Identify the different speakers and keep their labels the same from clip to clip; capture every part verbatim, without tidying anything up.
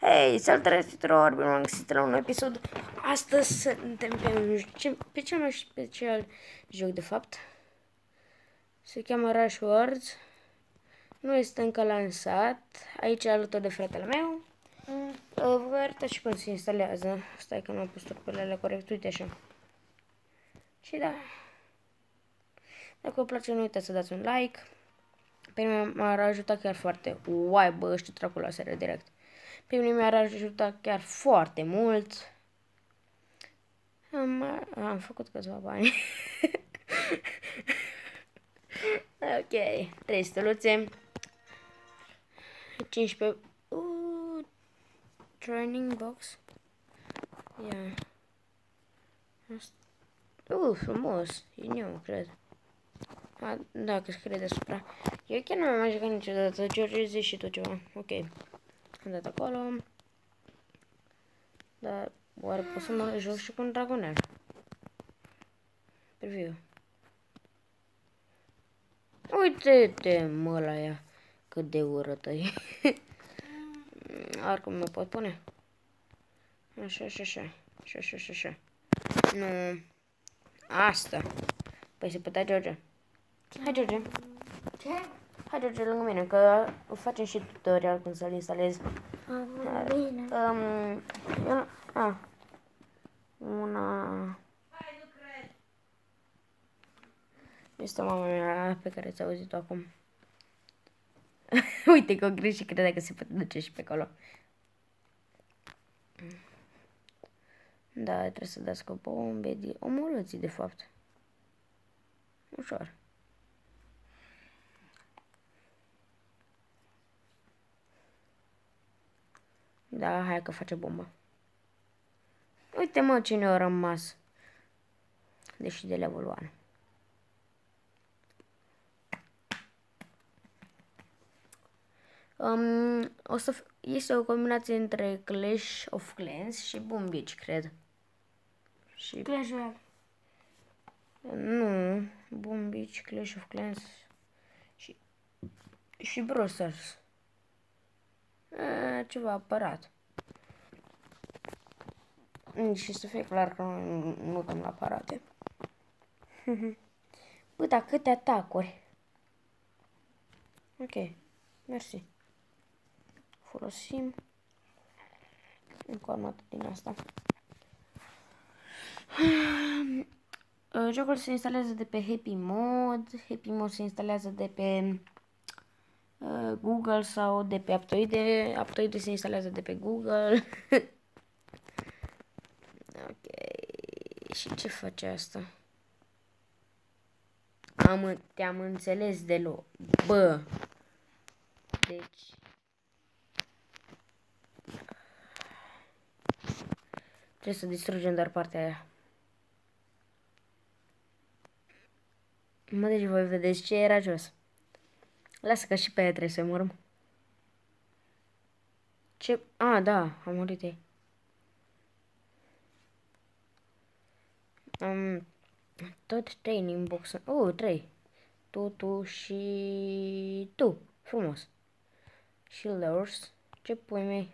Speaker 1: Hei, salutare tuturor, bine m-am găsit la un episod. Astăzi suntem pe, un, pe cel mai special joc de fapt. Se cheamă Rush Words. Nu este încă lansat. Aici alături de fratele meu. Mm. Vă arătați și cum se instalează. Stai că nu am pus turpelele corect, uite așa. Și da. Dacă vă place, nu uitați să dați un like. Pe mine m-ar ajuta chiar foarte. Uai, bă, ăștia dracu la serie direct. Pe mine mi-ar ajuta chiar foarte mult. Am, am făcut câțiva bani. Ok, trei steluțe. cincisprezece. Uh, training box. Ia. Uh, frumos. E nou, cred. A, da, că scrie deasupra. Eu chiar nu am mai jucat niciodată. George, zici și tu ceva. Ok. Am dat acolo. Dar oare pot să mă joc și cu un dragonel? Preview. Uite-te, mă, la ea. Cât de urâtă e. Oricum mă pot pune. Așa, așa, așa. Așa, așa, așa, așa. Nu. Asta. Păi se putea, George. Hai, George.
Speaker 2: Ce?
Speaker 1: Hai, George, lângă mine, că facem și tutorial cum să-l instalez.
Speaker 2: Ah, bine.
Speaker 1: Um, eu, a, una...
Speaker 2: Hai, nu cred.
Speaker 1: Este mama mea pe care ți-a auzit-o acum. Uite că o greșit și credea că se poate duce și pe acolo. Da, trebuie să dați cu bombe, omorâți de fapt. Ușor. Da, hai că face bombă. Uite mă cine a rămas. Deși de level unu. Um, o să este o combinație între Clash of Clans și Boom Beach, cred. Și
Speaker 2: Clash Royale.
Speaker 1: nu, Boom Beach, Clash of Clans și și Brawl Stars. E, ceva apărat. Și să fie clar că nu, nu dăm la aparate. Bă, dar câte atacuri. Ok, mersi. Folosim încă o armată din asta. Jocul se instalează de pe Happy Mod. Happy Mod se instalează de pe uh, Google sau de pe Aptoide. Aptoide se instalează de pe Google. Ok. Și ce face asta? Am, te-am înțeles deloc. Bă. Deci. Trebuie să distrugem doar partea aia. Mă, deci voi vedeți ce era jos. Lasă că și pe aia trebuie să murăm. Ce? A, da, am murit ei. Am tot training box. Oh, trei. Tu, tu și tu. Frumos. Shielders. Ce pui mei?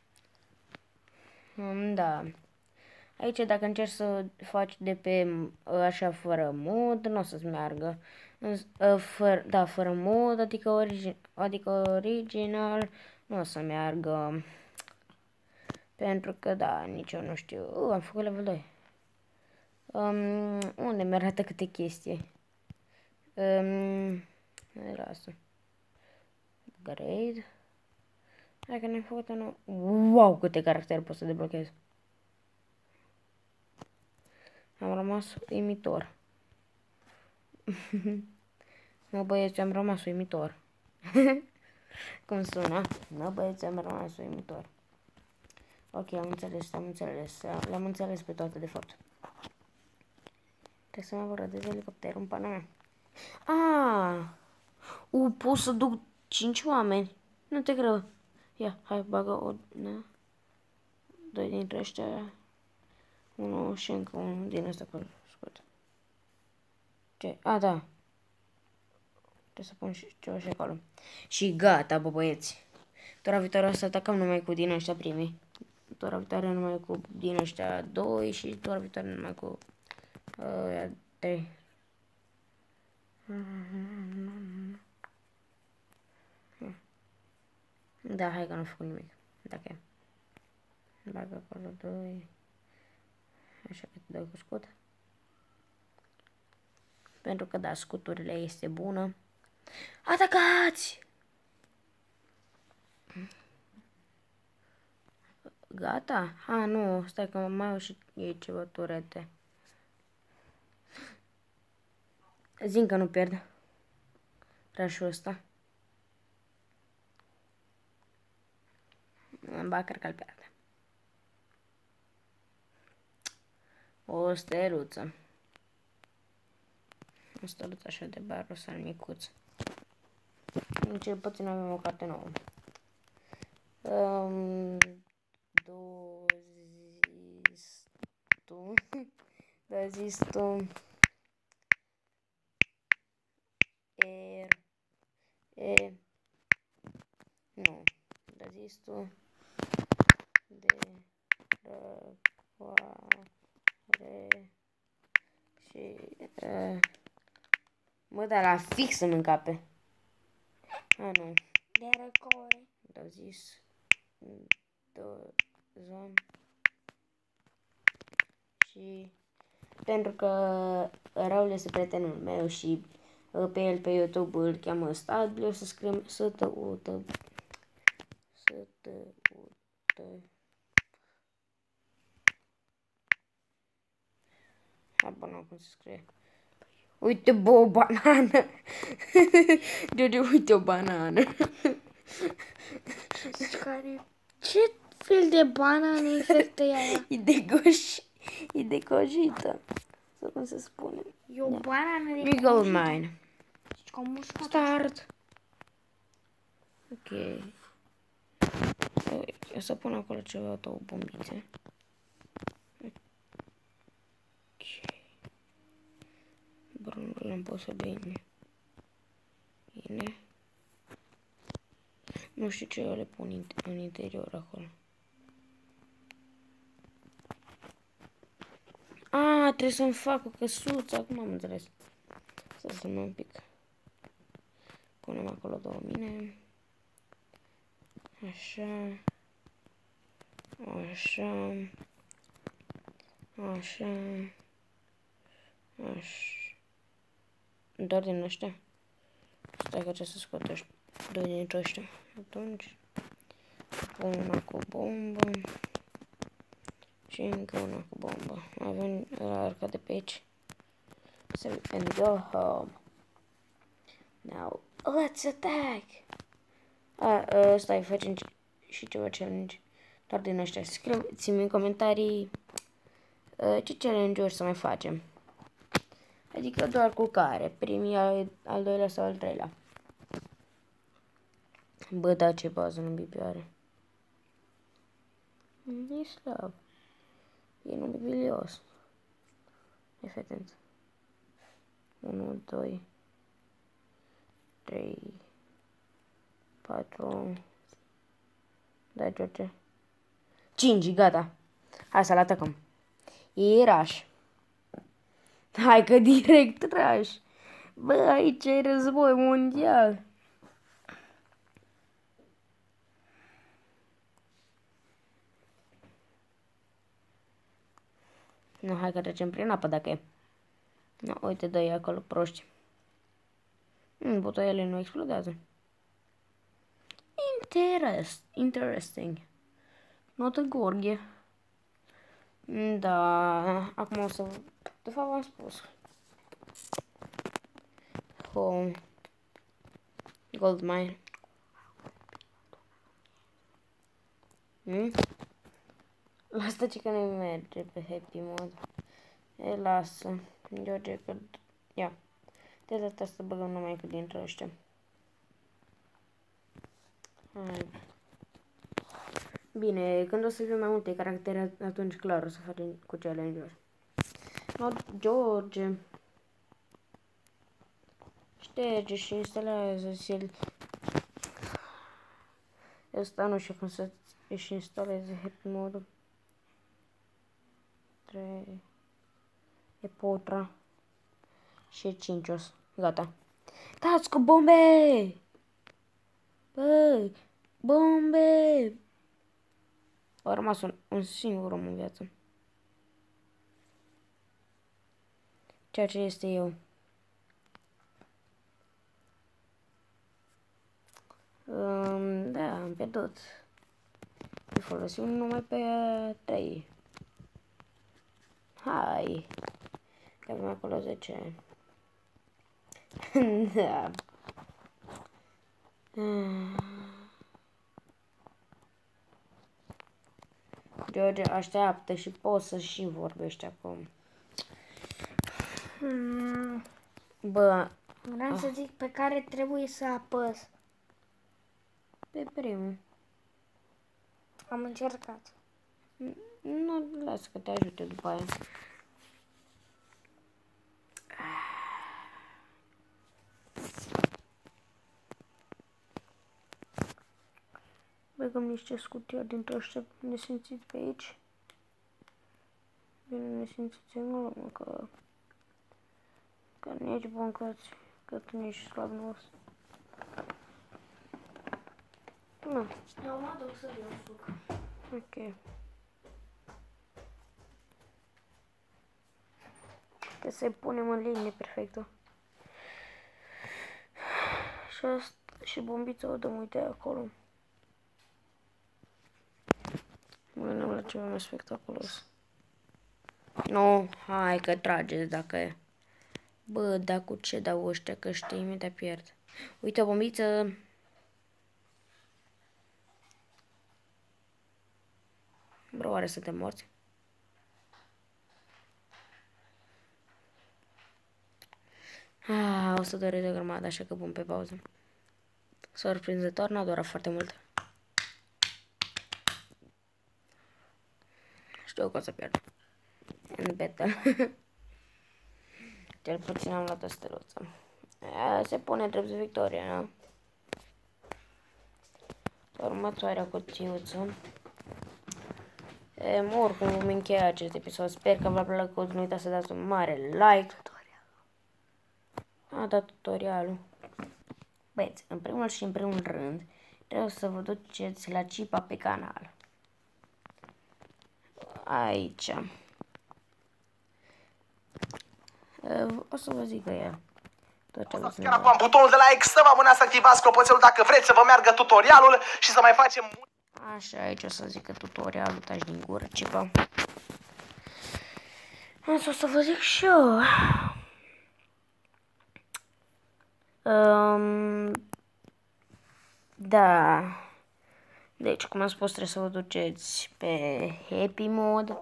Speaker 1: Um, da. Aici dacă încerci să faci de pe așa fără mod, nu o să-ți meargă. Fără, da, fără mod, adică, origi, adică original, nu o să meargă. Pentru că, da, nici eu nu știu. Uh, am făcut level doi. Um, unde mi arată câte chestii? Um, era asta. Grade. Dacă ne-am făcut unul... Wow, câte caractere pot să deblochez. Am rămas uimitor. Mă, băieți, am rămas uimitor. Cum sună? Mă, băieți, am rămas uimitor. Ok, am înțeles, am înțeles. Le-am înțeles pe toate, de fapt. Trebuie să mă vărdez elicopterul în pana mea. Ah! U, pot să duc cinci oameni. Nu te cred. Ia, hai, bagă o... Da. Doi dintre ăștia. Unul și încă unul din ăsta cu scurt. Ce? A, da. Trebuie să pun și ceva și acolo. Și gata, bă, băieți. Tura viitoare o să atacăm numai cu din ăștia primii. Tura viitoare numai cu din ăștia doi și tura viitoare numai cu uh, trei. Da, hai că nu fac nimic. Dacă bagă acolo doi. Așa că te dau cu scut. Pentru că da, scuturile este bună. Atacați! Gata? Ha, nu, stai că mai au și ei ceva turete. Zic că nu pierd rașul ăsta. Ba, cred că îl pierde. O steluță. O steluță așa de barosal micuț. Cel puțin avem o carte nouă. Um, Dozistu. Dozistu. Er. E. Nu. Dozistu. De. Răcoare. Și. Uh, mă, dar la fix să-mi încape. A, nu.
Speaker 2: De răcoare.
Speaker 1: Dozis. Dozon. Și pentru că Raul este prietenul meu și pe el pe YouTube îl cheamă Stadli, o să scriem să te ută. Să te ută. Habar n-am cum se scrie. Uite, bă, o banană. George, uite o banană.
Speaker 2: Care... Ce fel de banană este aia?
Speaker 1: E de goș. E de cojită. Sau cum se spune.
Speaker 2: E o da. Banană de
Speaker 1: E gold mine. Start. Ok. O să pun acolo ceva, două bombițe. Ok. Brunul l-am pus bine. Bine. Nu știu ce le pun în interior acolo. A, trebuie să-mi fac o căsuță. Acum am înțeles. Să să un pic. Punem acolo două mine. Așa. Așa. Așa. Așa. Doar din ăștia. Stai că trebuie să scot ăștia. Doi dintre ăștia. Atunci. Pun una cu bombă. Și încă una cu bombă. Avem la arca de pe aici. So, and go home. Now, let's attack! A, uh, stai, facem și ceva challenge. Doar din ăștia. Scrieți-mi în comentarii uh, ce challenge-uri să mai facem. Adică doar cu care. Primii, al, al doilea sau al treilea. Bă, da, ce bază în bibioare. E slab. E un bilios. E fetent. unu, doi, trei, patru. Da, George. cinci, gata. Hai să-l atacăm. E raș. Hai că direct raș. Bă, aici e război mondial. Nu, hai că trecem prin apă dacă e. No, uite, dă-i acolo proști. Mm, butoiele nu explodează. Interest, interesting. Notă Gorghe. Da, acum o să... De fapt v-am spus. Home. Gold mine. Hmm? Asta ce că nu merge pe happy mode. E, lasă. George, că... Ia. De data asta băgăm numai cu dintre ăștia. Hai. Bine, când o să fie mai multe caractere, atunci clar o să facem cu challenge-uri. No, George. Șterge și instalează-ți-l. ăsta nu știu cum să-și instaleze happy mode. trei. E potra. Și e cinci os. Gata. Dați cu bombe! Bă! Bombe! A rămas un, un singur om în viață. Ceea ce este eu. Um, da, am pierdut. Îi folosim numai pe trei. Hai. Că avem acolo zece. Da. George așteaptă și poți să și vorbești acum.
Speaker 2: Mm,
Speaker 1: Bă,
Speaker 2: vreau să zic pe care trebuie să apăs.
Speaker 1: pe primul.
Speaker 2: Am încercat.
Speaker 1: Nu, lasă că te ajute după aia. Băgăm niște scutiri dintre ăștia nesimțiți pe aici. Bine nesimțiți în urmă, că... Că nu ești bun, că, că tu nu ești slab nos. Nu.
Speaker 2: Eu mă duc să iau suc.
Speaker 1: Ok. Că să-i punem în linie perfectă. Și asta, și bombița o dăm, uite, acolo. Mă gândeam la ceva mai spectaculos. Nu, hai că trageți dacă e. Bă, dar cu ce dau ăștia, că ăștia imediat pierd. Uite o bombiță. Bro, oare suntem morți? Ah, o să doresc de grămadă, așa că pun pe pauză. Surprinzător, n-a durat foarte mult. Știu că o să pierd. În battle. Cel puțin am luat o steluță. Aia se pune drept de victorie, nu? Următoarea cutiuță. E, oricum vom încheia acest episod. Sper că v-a plăcut. Nu uitați să dați un mare like. A dat tutorialul. Băieți, în primul și în primul rând, trebuie să vă duceți la Cipa pe canal. Aici. O să vă zic că e.
Speaker 3: Chiar acum butonul de like, să vă abonați, să activați clopoțelul dacă vreți să vă meargă tutorialul și să mai facem...
Speaker 1: Așa, aici o să zic că tutorialul taci din gură, Cipa. Asta o să vă zic și eu. Um, da. Deci, cum am spus, trebuie să vă duceți pe Happy Mode.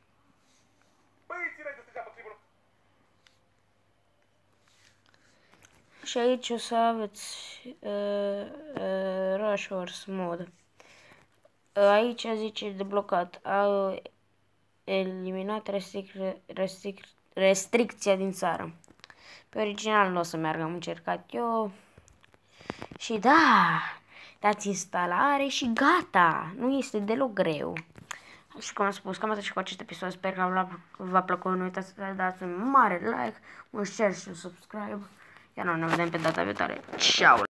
Speaker 1: Și aici o să aveți uh, uh, Rush Wars Mode. Uh, aici zice deblocat. Au eliminat restric restric restricția din țară. Pe original nu o să meargă, am încercat eu. Și da, dați instalare și gata. Nu este deloc greu. Și cum am spus, cam atât și cu acest episod. Sper că v-a plăcut. Nu uitați să dați un mare like, un share și un subscribe. Iar noi ne vedem pe data viitoare. Ciao!